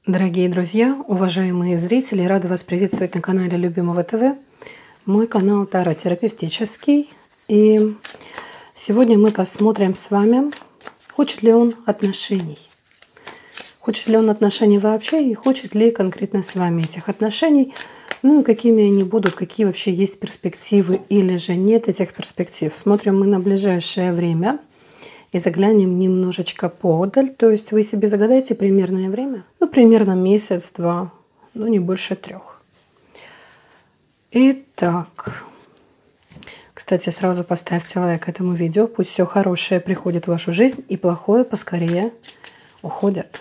Дорогие друзья, уважаемые зрители, рада вас приветствовать на канале Любимого ТВ. Мой канал таротерапевтический. И сегодня мы посмотрим с вами, хочет ли он отношений. Хочет ли он отношений вообще и хочет ли конкретно с вами этих отношений. Ну и какими они будут, какие вообще есть перспективы или же нет этих перспектив. Смотрим мы на ближайшее время. И заглянем немножечко поодаль. То есть вы себе загадаете примерное время. Ну, примерно месяц-два, ну, не больше 3. Итак. Кстати, сразу поставьте лайк этому видео. Пусть все хорошее приходит в вашу жизнь и плохое поскорее уходит.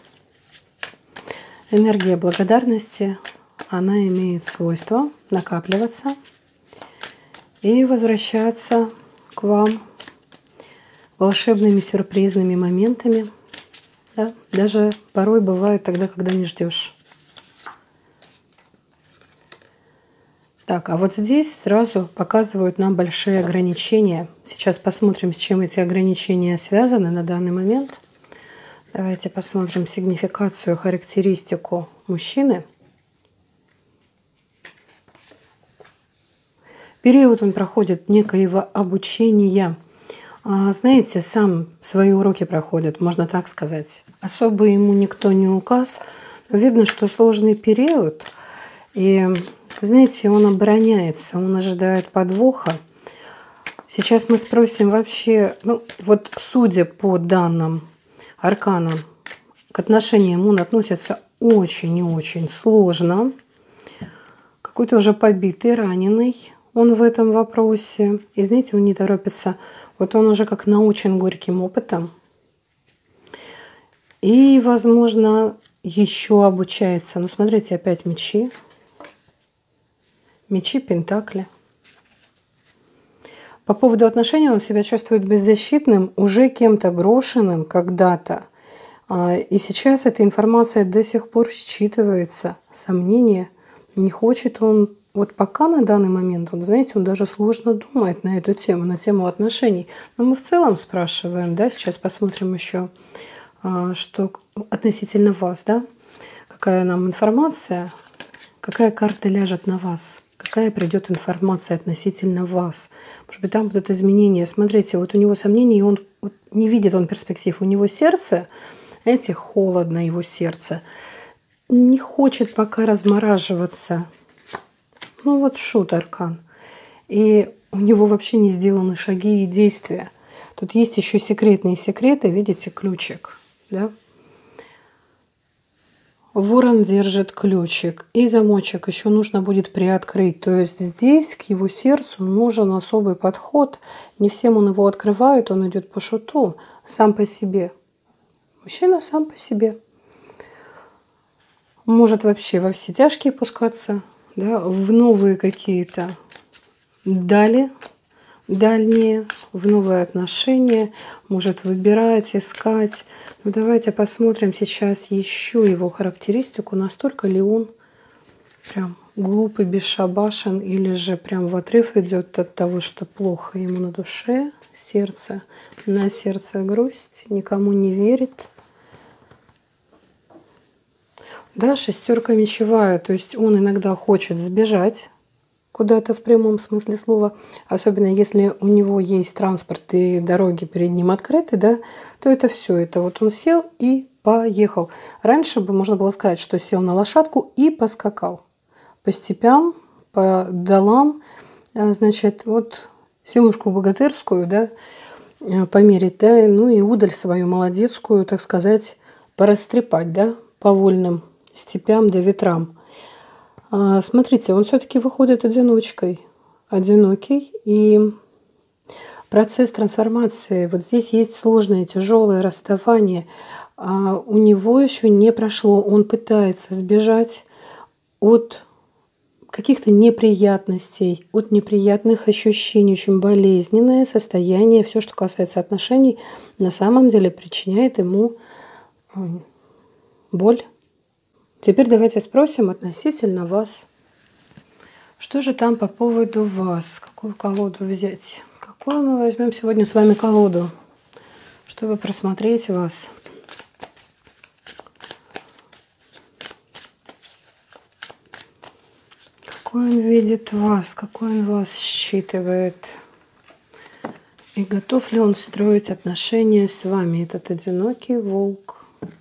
Энергия благодарности, она имеет свойство накапливаться и возвращаться к вам волшебными сюрпризными моментами. Да? Даже порой бывает тогда, когда не ждешь. Так, а вот здесь сразу показывают нам большие ограничения. Сейчас посмотрим, с чем эти ограничения связаны на данный момент. Давайте посмотрим сигнификацию, характеристику мужчины. Период он проходит некоего обучения. Знаете, сам свои уроки проходит, можно так сказать. Особо ему никто не указ. Видно, что сложный период. И, знаете, он обороняется, он ожидает подвоха. Сейчас мы спросим вообще, ну вот судя по данным аркана, к отношениям он относится очень и очень сложно. Какой-то уже побитый, раненый он в этом вопросе. И, знаете, он не торопится. Вот он уже как научен горьким опытом. И, возможно, еще обучается. Ну, смотрите, опять мечи. Мечи, пентакли. По поводу отношений он себя чувствует беззащитным, уже кем-то брошенным когда-то. И сейчас эта информация до сих пор считывается. Сомнения. Не хочет он. Вот пока на данный момент, он, знаете, он даже сложно думает на эту тему, на тему отношений. Но мы в целом спрашиваем, да, сейчас посмотрим еще, что относительно вас, да, какая нам информация, какая карта ляжет на вас, какая придет информация относительно вас. Может быть, там будут изменения. Смотрите, вот у него сомнения, и он вот не видит он перспектив. У него сердце, знаете, холодно его сердце, не хочет пока размораживаться. Ну вот шут аркан. И у него вообще не сделаны шаги и действия. Тут есть еще секретные секреты. Видите, ключик. Да? Ворон держит ключик. И замочек еще нужно будет приоткрыть. То есть здесь к его сердцу нужен особый подход. Не всем он его открывает. Он идет по шуту. Сам по себе. Мужчина сам по себе. Может вообще во все тяжкие пускаться. Да, в новые какие-то дальние, в новые отношения, может выбирать, искать. Ну, давайте посмотрим сейчас еще его характеристику, настолько ли он прям глупый, бесшабашен, или же прям в отрыв идет от того, что плохо ему на душе, сердце, на сердце грусть, никому не верит. Да, 6 мечевая, то есть он иногда хочет сбежать куда-то в прямом смысле слова, особенно если у него есть транспорт и дороги перед ним открыты, да, то это все, это вот он сел и поехал. Раньше бы можно было сказать, что сел на лошадку и поскакал по степям, по долам, значит, вот силушку богатырскую, да, померить, да, ну и удаль свою молодецкую, так сказать, порастрепать, да, по вольным степям да ветрам. Смотрите, он все-таки выходит одиночкой, одинокий, и процесс трансформации, вот здесь есть сложное, тяжелое расставание, у него еще не прошло, он пытается сбежать от каких-то неприятностей, от неприятных ощущений, очень болезненное состояние, все, что касается отношений, на самом деле причиняет ему боль. Теперь давайте спросим относительно вас. Что же там по поводу вас? Какую колоду взять? Какую мы возьмем сегодня с вами колоду, чтобы просмотреть вас? Какой он видит вас, какой он вас считывает. И готов ли он строить отношения с вами, этот одинокий волк?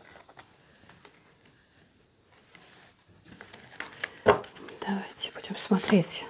Давайте будем смотреть.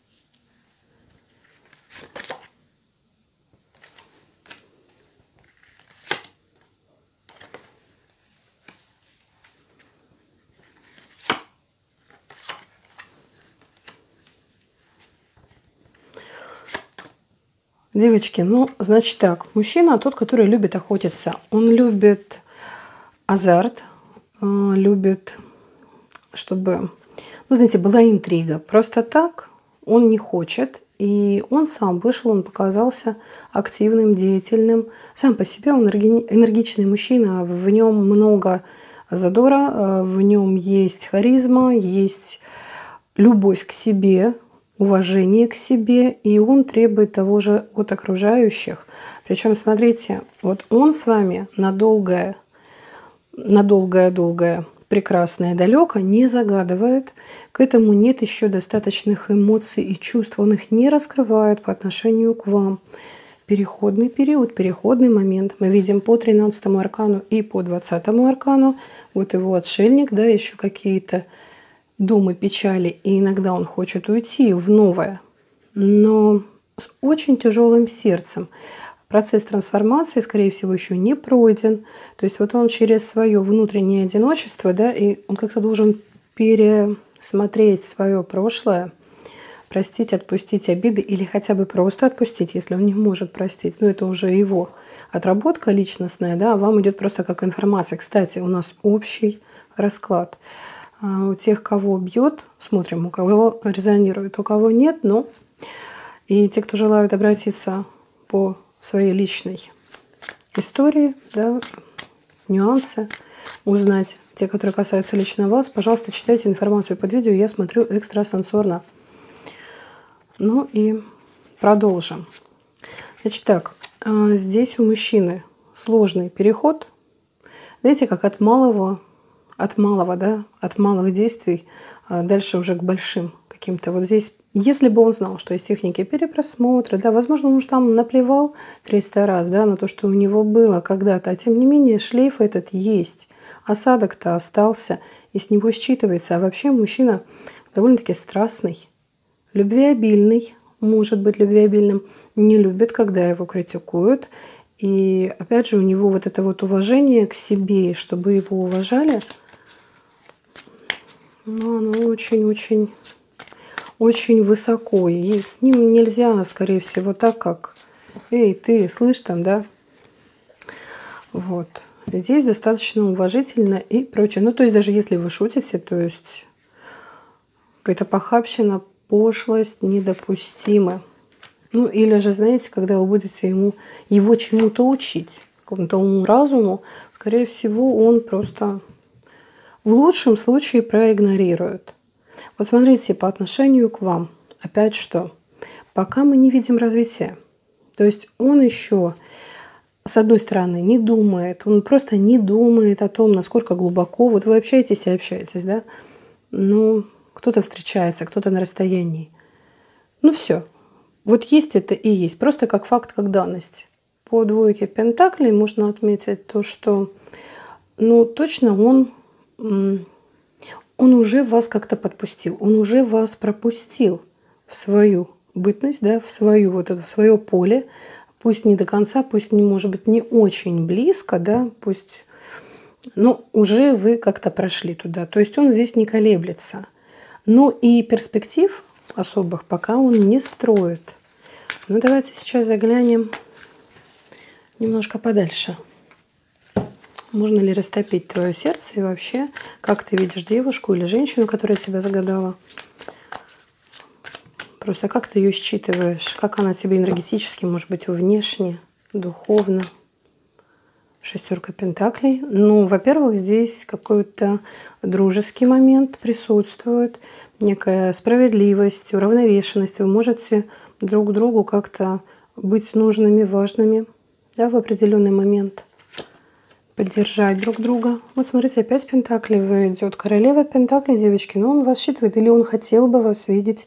Девочки, ну, значит так, мужчина тот, который любит охотиться. Он любит азарт, любит, чтобы, ну, знаете, была интрига. Просто так он не хочет. И он сам вышел, он показался активным, деятельным. Сам по себе он энергичный мужчина, в нем много задора, в нем есть харизма, есть любовь к себе, уважение к себе, и он требует того же от окружающих. Причем, смотрите, вот он с вами на долгое, прекрасное, далеко не загадывает. К этому нет еще достаточных эмоций и чувств. Он их не раскрывает по отношению к вам. Переходный период, переходный момент. Мы видим по 13-му аркану и по 20-му аркану. Вот его отшельник, да, еще какие-то думы, печали, и иногда он хочет уйти в новое, но с очень тяжелым сердцем. Процесс трансформации, скорее всего, еще не пройден. То есть вот он через свое внутреннее одиночество, да, и он как-то должен пересмотреть свое прошлое, простить, отпустить обиды или хотя бы просто отпустить, если он не может простить. Но это уже его отработка личностная, да, а вам идет просто как информация. Кстати, у нас общий расклад. У тех, кого бьет, смотрим, у кого резонирует, у кого нет, но и те, кто желают обратиться по своей личной истории, да, нюансы, узнать, те, которые касаются лично вас, пожалуйста, читайте информацию под видео, я смотрю экстрасенсорно. Ну и продолжим. Значит так, здесь у мужчины сложный переход, знаете, как от малого, да, от малых действий дальше уже к большим каким-то. Вот здесь, если бы он знал, что есть техники перепросмотра, да, возможно, он уже там наплевал 300 раз, да, на то, что у него было когда-то, а тем не менее шлейф этот есть, осадок-то остался, и с него считывается. А вообще мужчина довольно-таки страстный, любвеобильный, может быть любвеобильным, не любит, когда его критикуют. И опять же у него вот это вот уважение к себе, чтобы его уважали, но оно очень-очень высоко. И с ним нельзя, скорее всего, так как «Эй, ты, слышь там, да?» Вот. Здесь достаточно уважительно и прочее. Ну, то есть даже если вы шутите, то есть какая-то похабщина, пошлость недопустима. Ну, или же, знаете, когда вы будете его чему-то учить, какому-то уму-разуму, скорее всего, он просто в лучшем случае проигнорирует. Вот смотрите, по отношению к вам, опять что? Пока мы не видим развития. То есть он еще, с одной стороны, не думает, он просто не думает о том, насколько глубоко. Вот вы общаетесь и общаетесь, да? Ну, кто-то встречается, кто-то на расстоянии. Ну, все. Вот есть это и есть. Просто как факт, как данность. По двойке пентаклей можно отметить то, что, ну, точно он уже вас как-то подпустил, он уже вас пропустил в свою бытность, да, в свое поле, пусть не до конца, пусть не, может быть, не очень близко, да, пусть, но уже вы как-то прошли туда. То есть он здесь не колеблется. Но и перспектив особых пока он не строит. Ну, давайте сейчас заглянем немножко подальше. Можно ли растопить твое сердце и вообще, как ты видишь девушку или женщину, которая тебя загадала? Просто как ты ее считываешь, как она тебе энергетически, может быть, внешне, духовно. Шестерка пентаклей. Ну, во-первых, здесь какой-то дружеский момент присутствует, некая справедливость, уравновешенность. Вы можете друг другу как-то быть нужными, важными, да, в определенный момент. поддержать друг друга. Вот смотрите, опять Пентакли идет. Королева Пентакли, девочки. Но он вас считывает, или он хотел бы вас видеть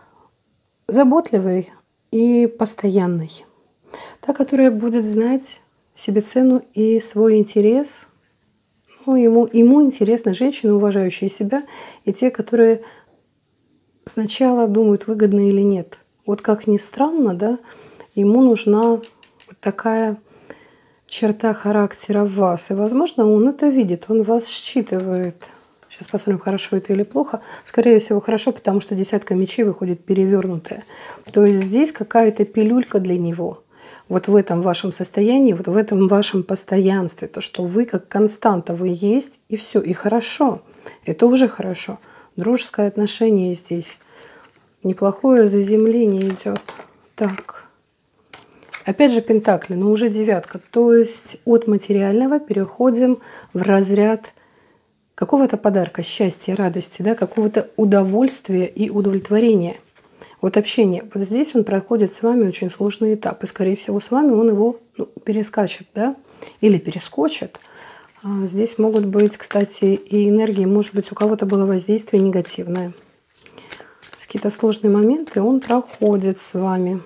заботливой и постоянной. Та, которая будет знать себе цену и свой интерес. Ну, ему интересны женщины, уважающие себя, и те, которые сначала думают, выгодно или нет. Вот как ни странно, да, ему нужна вот такая черта характера в вас. И, возможно, он это видит, он вас считывает. Сейчас посмотрим, хорошо это или плохо. Скорее всего, хорошо, потому что десятка мечей выходит перевернутая. То есть здесь какая-то пилюлька для него. Вот в этом вашем состоянии, вот в этом вашем постоянстве. То, что вы как константа, вы есть, и все. И хорошо. Это уже хорошо. Дружеское отношение здесь. Неплохое заземление идет. Так. Опять же Пентакли, но уже девятка. То есть от материального переходим в разряд какого-то подарка, счастья, радости, да, какого-то удовольствия и удовлетворения. Вот общение. Вот здесь он проходит с вами очень сложный этап. И, скорее всего, с вами он его перескачет, да, или перескочит. Здесь могут быть, кстати, и энергии. Может быть, у кого-то было воздействие негативное. Какие-то сложные моменты он проходит с вами.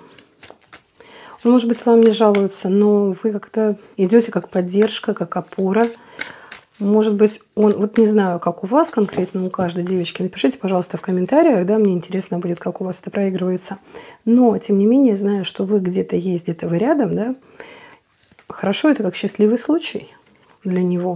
Он, может быть, вам не жалуется, но вы как-то идете как поддержка, как опора. Может быть, он, вот не знаю, как у вас конкретно, у каждой девочки, напишите, пожалуйста, в комментариях, да, мне интересно будет, как у вас это проигрывается. Но, тем не менее, зная, что вы где-то есть, где-то вы рядом, да, хорошо, это как счастливый случай для него.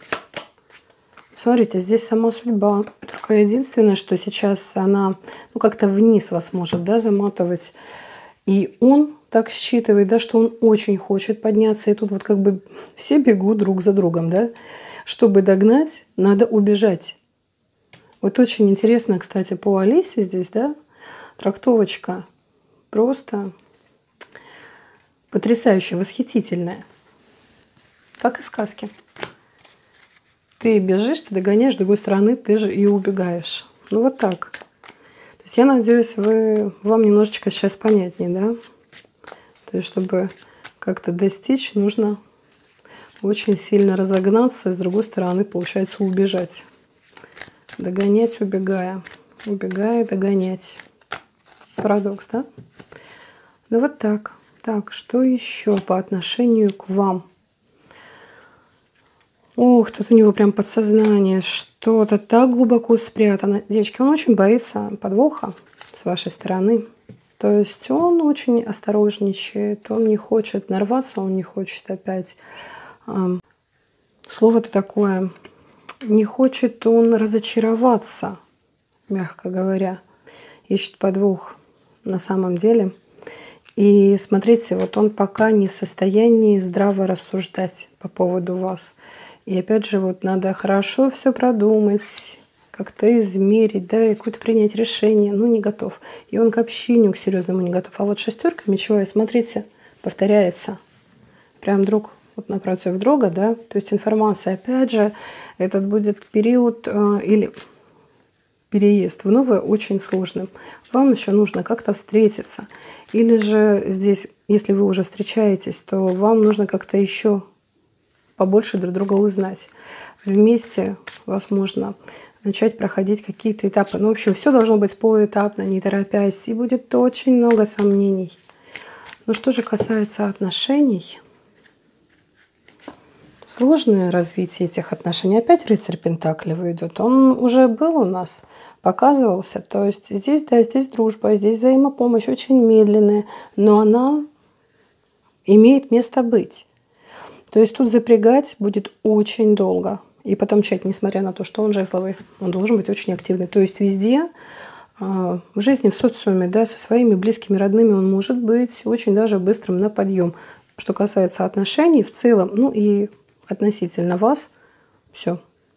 Смотрите, здесь сама судьба. Только единственное, что сейчас она, ну, как-то вниз вас может, да, заматывать. И он так считывает, да, что он очень хочет подняться. И тут вот как бы все бегут друг за другом, да. Чтобы догнать, надо убежать. Вот очень интересно, кстати, по Алисе здесь, да, трактовочка просто потрясающая, восхитительная. Как из сказки. Ты бежишь, ты догоняешь, с другой стороны ты же и убегаешь. Ну вот так. То есть я надеюсь, вам немножечко сейчас понятнее, да? То есть чтобы как-то достичь, нужно очень сильно разогнаться, и с другой стороны, получается, убежать. Догонять, убегая. Убегая, догонять. Парадокс, да? Ну вот так. Так, что еще по отношению к вам? Ух, тут у него прям подсознание. Что-то так глубоко спрятано. Девочки, он очень боится подвоха с вашей стороны. То есть он очень осторожничает. Он не хочет нарваться, он не хочет опять... Слово-то такое. Не хочет он разочароваться, мягко говоря. Ищет подвох на самом деле. И смотрите, вот он пока не в состоянии здраво рассуждать по поводу вас. И опять же, вот надо хорошо все продумать, как-то измерить, да, и какое-то принять решение. Ну, не готов. И он к общению, к серьезному не готов. А вот шестерка мечевая, смотрите, повторяется. Прям друг вот напротив друга, да. То есть информация, опять же, этот будет период или переезд в новое очень сложным. Вам еще нужно как-то встретиться. Или же здесь, если вы уже встречаетесь, то вам нужно как-то еще побольше друг друга узнать. Вместе, возможно, начать проходить какие-то этапы. Ну, в общем, все должно быть поэтапно, не торопясь. И будет очень много сомнений. Но что же касается отношений, сложное развитие этих отношений. Опять рыцарь Пентаклей идет. Он уже был у нас, показывался. То есть здесь, да, здесь дружба, здесь взаимопомощь очень медленная, но она имеет место быть. То есть тут запрягать будет очень долго. И потом чать, несмотря на то, что он жезловый, он должен быть очень активный. То есть везде, в жизни, в социуме, да, со своими близкими, родными он может быть очень даже быстрым на подъем. Что касается отношений в целом, ну и относительно вас, все.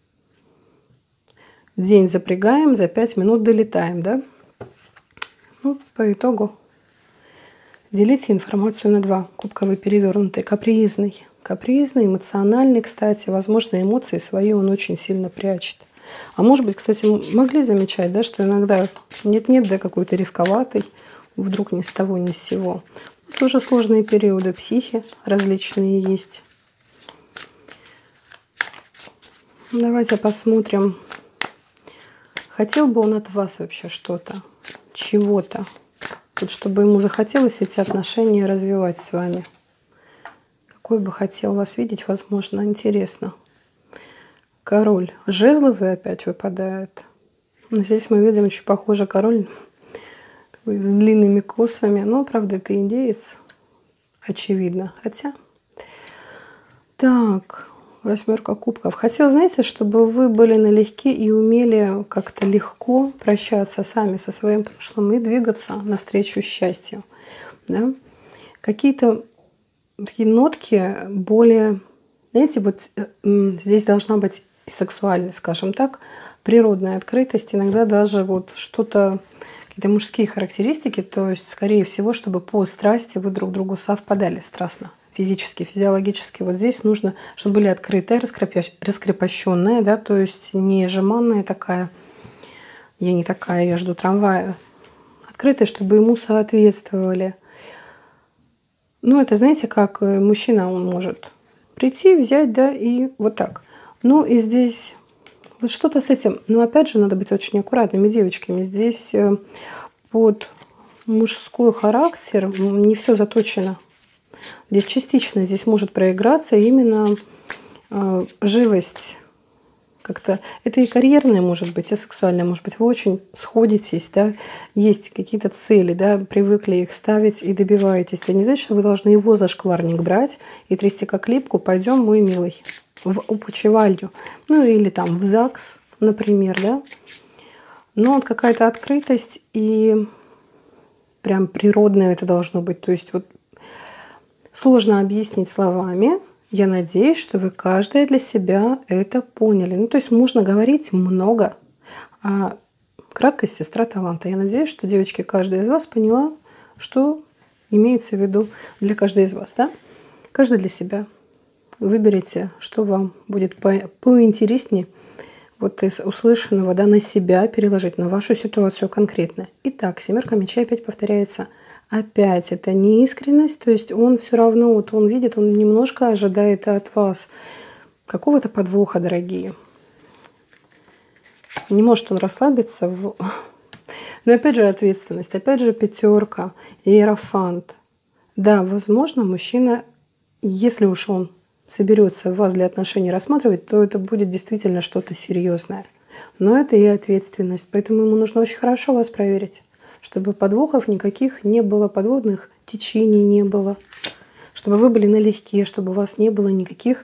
День запрягаем, за 5 минут долетаем, да? Ну, по итогу делите информацию на 2. Кубковый перевернутый, капризный. Капризный, эмоциональный, кстати. Возможно, эмоции свои он очень сильно прячет. А может быть, кстати, могли замечать, да, что иногда нет-нет, да, какой-то рисковатый, вдруг ни с того, ни с сего. Тоже сложные периоды психи различные есть. Давайте посмотрим, хотел бы он от вас вообще что-то, чего-то. Вот чтобы ему захотелось эти отношения развивать с вами. Какой бы хотел вас видеть, возможно, интересно. Король жезловый опять выпадает. Но здесь мы видим очень похоже король такой, с длинными косами. Но, правда, это индеец. Очевидно. Хотя... Так, 8 кубков. Хотел, знаете, чтобы вы были налегке и умели как-то легко прощаться сами со своим прошлым и двигаться навстречу счастью. Да? Какие-то такие нотки более... Знаете, вот здесь должна быть сексуальность, скажем так, природная открытость, иногда даже вот что-то, какие-то мужские характеристики, то есть, скорее всего, чтобы по страсти вы друг другу совпадали страстно, физически, физиологически. Вот здесь нужно, чтобы были открытые, раскрепощенные, да, то есть не жеманная такая, я не такая, я жду трамвая, открытые, чтобы ему соответствовали. Ну, это, знаете, как мужчина, он может прийти, взять, да, и вот так. Ну, и здесь вот что-то с этим. Но, опять же, надо быть очень аккуратными девочками. Здесь под мужской характер не все заточено. Здесь частично здесь может проиграться именно живость. Как-то это и карьерное может быть, и сексуальное может быть. Вы очень сходитесь, да, есть какие-то цели, да, привыкли их ставить и добиваетесь. Это не значит, что вы должны его за шкварник брать и трясти как липку. Пойдем, мой милый, в опочивальню. Ну или там в ЗАГС, например, да. Но вот какая-то открытость и прям природная это должно быть. То есть вот сложно объяснить словами. Я надеюсь, что вы каждая для себя это поняли. Ну, то есть можно говорить много, а краткость — сестра таланта. Я надеюсь, что, девочки, каждая из вас поняла, что имеется в виду для каждой из вас. Да? Каждый для себя. Выберите, что вам будет поинтереснее вот из услышанного, да, на себя переложить, на вашу ситуацию конкретно. Итак, 7 мечей опять повторяется. Опять это неискренность, то есть он все равно, вот он видит, он немножко ожидает от вас какого-то подвоха, дорогие. Не может он расслабиться. Но опять же ответственность, опять же 5, иерофант. Да, возможно, мужчина, если уж он соберется вас для отношений рассматривать, то это будет действительно что-то серьезное. Но это и ответственность, поэтому ему нужно очень хорошо вас проверить, чтобы подвохов никаких не было, подводных течений не было, чтобы вы были налегке, чтобы у вас не было никаких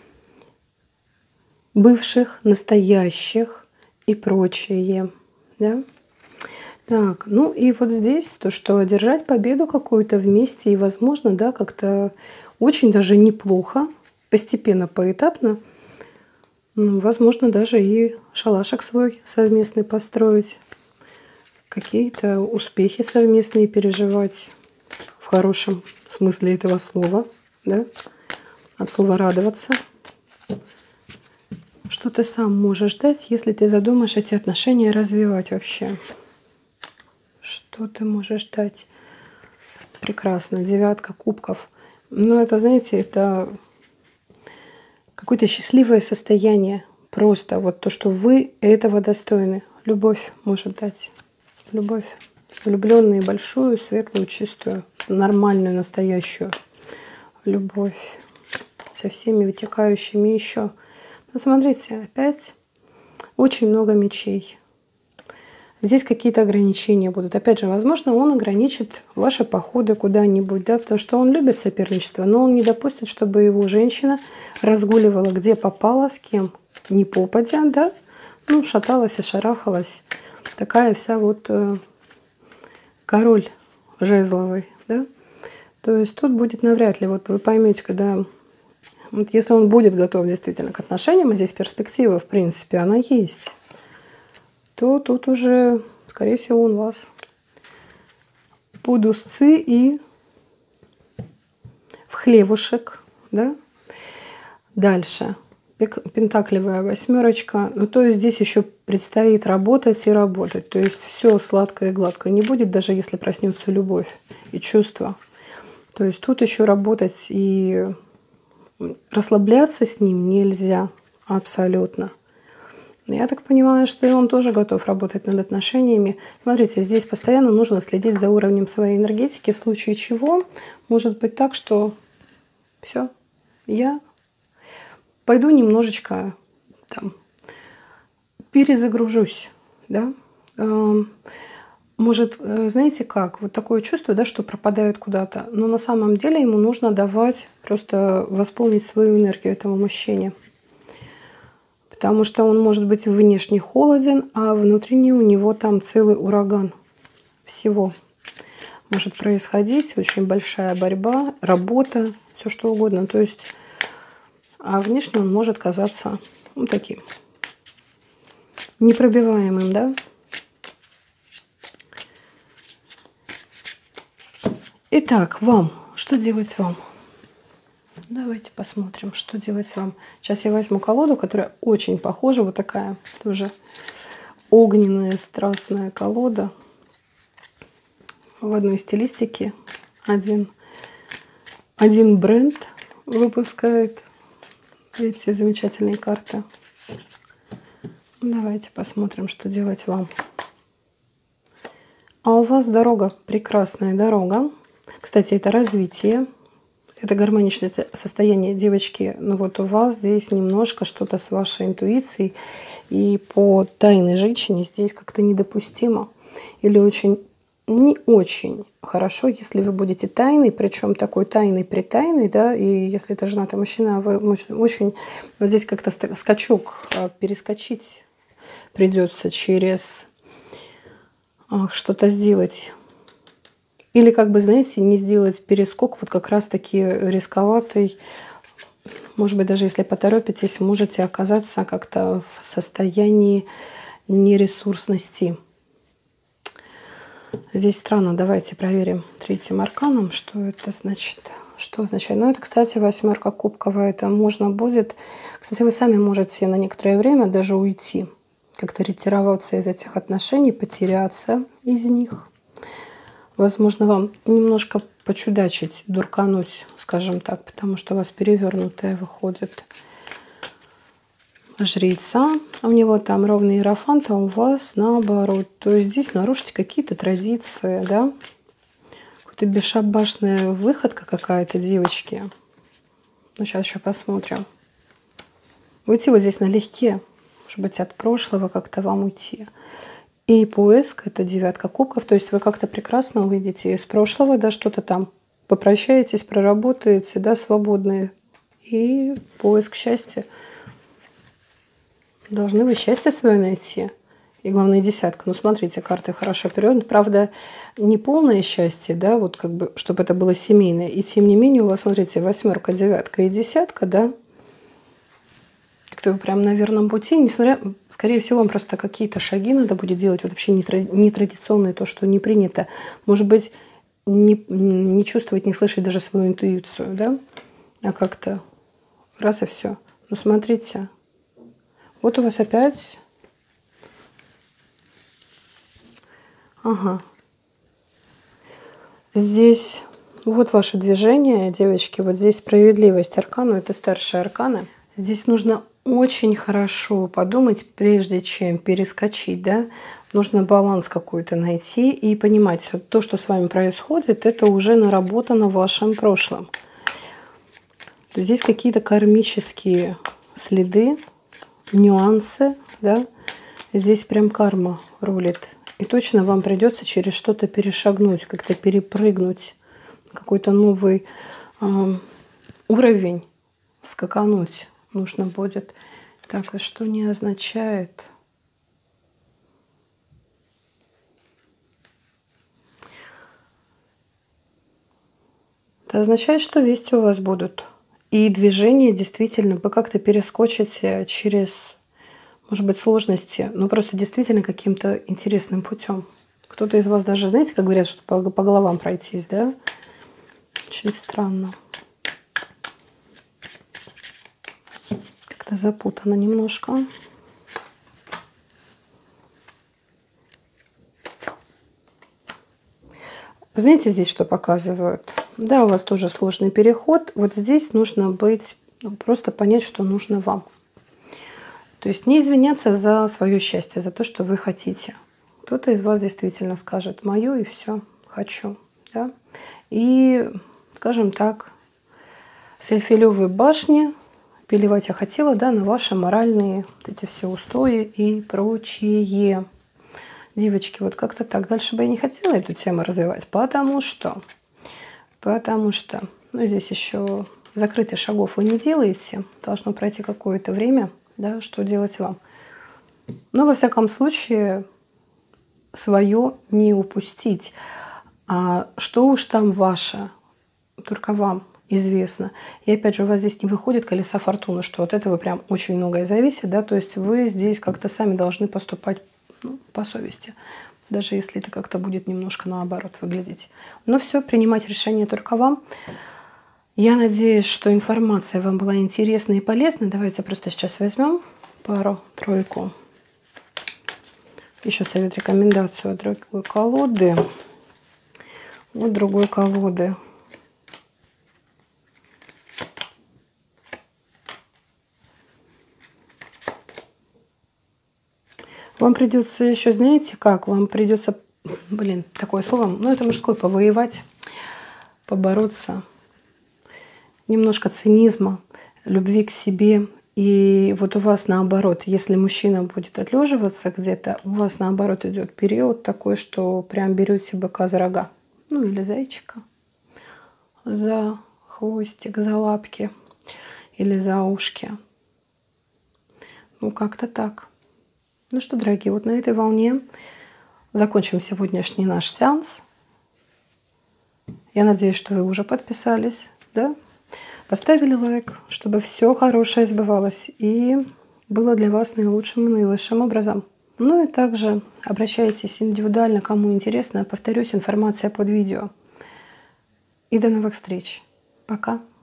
бывших, настоящих и прочее. Да? Так, ну и вот здесь то, что одержать победу какую-то вместе и, возможно, да, как-то очень даже неплохо, постепенно, поэтапно, возможно, даже и шалашик свой совместный построить. Какие-то успехи совместные переживать в хорошем смысле этого слова, да? От слова радоваться. Что ты сам можешь дать, если ты задумаешь эти отношения развивать вообще? Что ты можешь дать? Прекрасно. 9 кубков. Ну, это, знаете, это какое-то счастливое состояние. Просто вот то, что вы этого достойны. Любовь может дать. Любовь. Влюбленную, большую, светлую, чистую, нормальную, настоящую любовь. Со всеми вытекающими еще. Но смотрите, опять очень много мечей. Здесь какие-то ограничения будут. Опять же, возможно, он ограничит ваши походы куда-нибудь, да, потому что он любит соперничество, но он не допустит, чтобы его женщина разгуливала где попала, с кем не попадя, да, ну, шаталась и шарахалась. Такая вся вот король жезловый, да. То есть тут будет навряд ли, вот вы поймете, когда, вот если он будет готов действительно к отношениям, а здесь перспектива, в принципе, она есть, то тут уже, скорее всего, он вас под узцы и в хлевушек, да. Дальше. Пентаклевая 8. Ну, то есть здесь еще предстоит работать и работать. То есть все сладко и гладко не будет, даже если проснется любовь и чувство. То есть тут еще работать и расслабляться с ним нельзя. Абсолютно. Я так понимаю, что и он тоже готов работать над отношениями. Смотрите, здесь постоянно нужно следить за уровнем своей энергетики, в случае чего может быть так, что все, я пойду немножечко там перезагружусь, да. Может, знаете как, вот такое чувство, да, что пропадает куда-то, но на самом деле ему нужно давать, просто восполнить свою энергию этому мужчине. Потому что он может быть внешне холоден, а внутренне у него там целый ураган всего. Может происходить очень большая борьба, работа, все что угодно. То есть, а внешне он может казаться таким непробиваемым, да? Итак, вам. Что делать вам? Давайте посмотрим, что делать вам. Сейчас я возьму колоду, которая очень похожа. Вот такая тоже огненная, страстная колода. В одной стилистике. Один бренд выпускает эти замечательные карты. Давайте посмотрим, что делать вам. А у вас дорога, прекрасная дорога. Кстати, это развитие. Это гармоничное состояние девочки. Но вот у вас здесь немножко что-то с вашей интуицией. И по тайной женщине здесь как-то недопустимо. Или не очень хорошо, если вы будете тайный, причем такой тайный-притайный, да, и если это женатый мужчина, вы очень вот здесь как-то скачок, перескочить придется через что-то сделать. Или, как бы, знаете, не сделать перескок, вот как раз-таки рисковатый. Может быть, даже если поторопитесь, можете оказаться как-то в состоянии нересурсности. Здесь странно. Давайте проверим третьим арканом, что это значит. Что означает? Ну, это, кстати, восьмерка кубковая. Это можно будет... Кстати, вы сами можете на некоторое время даже уйти. Как-то ретироваться из этих отношений, потеряться из них. Возможно, вам немножко почудачить, дуркануть, скажем так, потому что у вас перевернутая выходит жрица. У него там ровный иерофант, а у вас наоборот. То есть здесь нарушить какие-то традиции, да? Какая-то бесшабашная выходка какая-то девочки. Ну, сейчас еще посмотрим. Уйти вот здесь налегке. Может быть, от прошлого как-то вам уйти. И поиск, это девятка кубков, то есть вы как-то прекрасно выйдете из прошлого, да, что-то там попрощаетесь, проработаете, да, свободные. И поиск счастья. Должны вы счастье свое найти. И главное, десятка. Ну, смотрите, карты хорошо перевернуты. Правда, не полное счастье, да, вот как бы, чтобы это было семейное. И тем не менее у вас, смотрите, восьмерка, девятка и десятка, да. Кто прям на верном пути, несмотря, скорее всего, вам просто какие-то шаги надо будет делать, вот вообще нетрадиционные, то, что не принято. Может быть, не чувствовать, не слышать даже свою интуицию, да, а как-то раз и все. Ну, смотрите, вот у вас опять, ага, здесь вот ваше движение, девочки, вот здесь справедливость аркану, это старшие арканы. Здесь нужно очень хорошо подумать, прежде чем перескочить, да, нужно баланс какой-то найти и понимать, что то, что с вами происходит, это уже наработано в вашем прошлом. То есть здесь какие-то кармические следы, нюансы, да, здесь прям карма рулит. И точно вам придется через что-то перешагнуть, как-то перепрыгнуть, какой-то новый уровень скакануть нужно будет. Так, а что не означает? Это означает, что вести у вас будут. И движение действительно, вы как-то перескочите через, может быть, сложности, но просто действительно каким-то интересным путем. Кто-то из вас даже, знаете, как говорят, что по головам пройтись, да? Очень странно. Как-то запутано немножко. Знаете, здесь что показывают? Да, у вас тоже сложный переход. Вот здесь нужно быть, просто понять, что нужно вам. То есть не извиняться за свое счастье, за то, что вы хотите. Кто-то из вас действительно скажет: мое и все, хочу. Да? И, скажем так, с Эйфелевой башни переливать я хотела, да, на ваши моральные вот эти все устои и прочие. Девочки, вот как-то так. Дальше бы я не хотела эту тему развивать, потому что, ну, здесь еще закрытых шагов вы не делаете, должно пройти какое-то время, да, что делать вам. Но, во всяком случае, свое не упустить. А что уж там ваше, только вам известно. И опять же, у вас здесь не выходит колеса фортуны, что от этого прям очень многое зависит, да, то есть вы здесь как-то сами должны поступать, ну, по совести, даже если это как-то будет немножко наоборот выглядеть. Но все, принимать решение только вам. Я надеюсь, что информация вам была интересна и полезна. Давайте просто сейчас возьмем пару-тройку. Еще совет, рекомендацию от другой колоды. Вот другой колоды. Вам придется еще, знаете как, вам придется, такое слово, ну это мужское, повоевать, побороться. Немножко цинизма, любви к себе. И вот у вас наоборот, если мужчина будет отлеживаться где-то, у вас наоборот идет период такой, что прям берете быка за рога. Ну или зайчика за хвостик, за лапки или за ушки. Ну как-то так. Ну что, дорогие, вот на этой волне закончим сегодняшний наш сеанс. Я надеюсь, что вы уже подписались, да? Поставили лайк, чтобы все хорошее сбывалось и было для вас наилучшим и наилучшим образом. Ну и также обращайтесь индивидуально, кому интересно. Повторюсь, информация под видео. И до новых встреч. Пока.